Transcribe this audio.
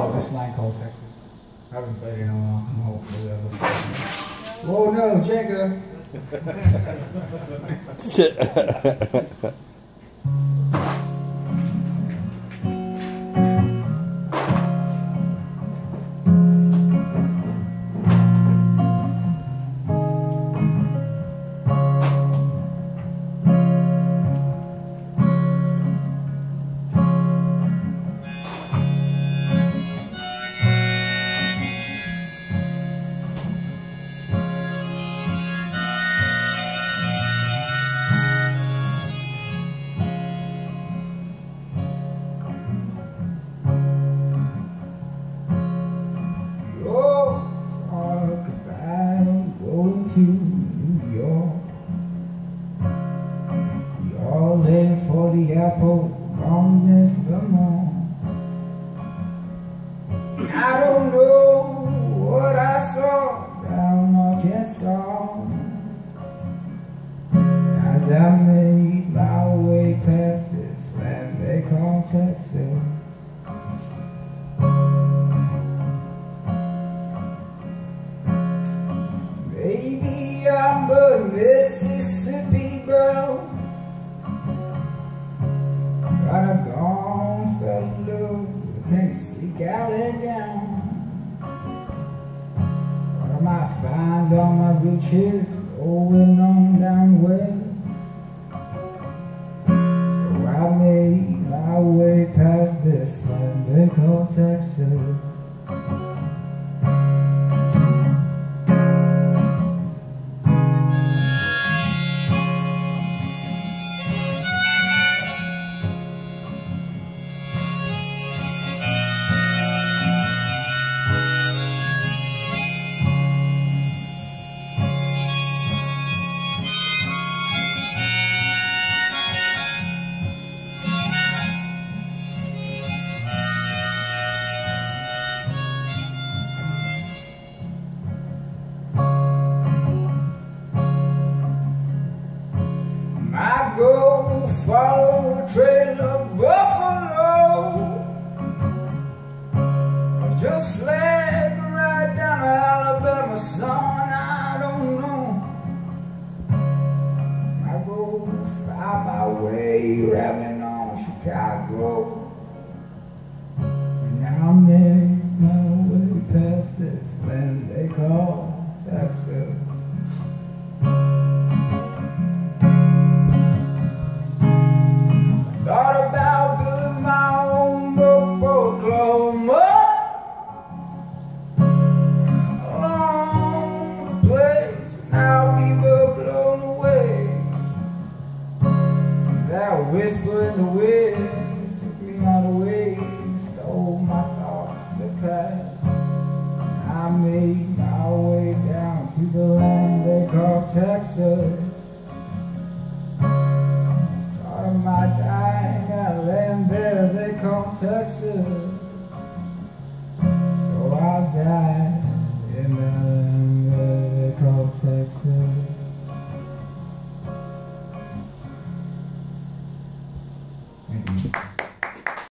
Oh, this line called Texas. I haven't played it in a while. I'm hopefully Whoa, no, Jenga. To New York, we all live for the apple on this Vermont. I don't know what I saw down Arkansas as I made my way past this land they call Texas. Baby, I'm a Mississippi girl, but I gone fell in love with a Tennessee gal and gown. But I might find all my riches going on down west, so I made my way past this land they call Texas. I go follow the trail of buffalo, or just flag right down to Alabama, son, I don't know. I go find my way rattling on Chicago, and I make my way past this land they call Texas. Thought about building my own boat for Oklahoma, along the place, and now we were blown away. That whisper in the wind took me on the way, stole my thoughts to pass. I made my way down to the land they call Texas. Thought I might die in that land there they call Texas, so I died in that land there they call Texas.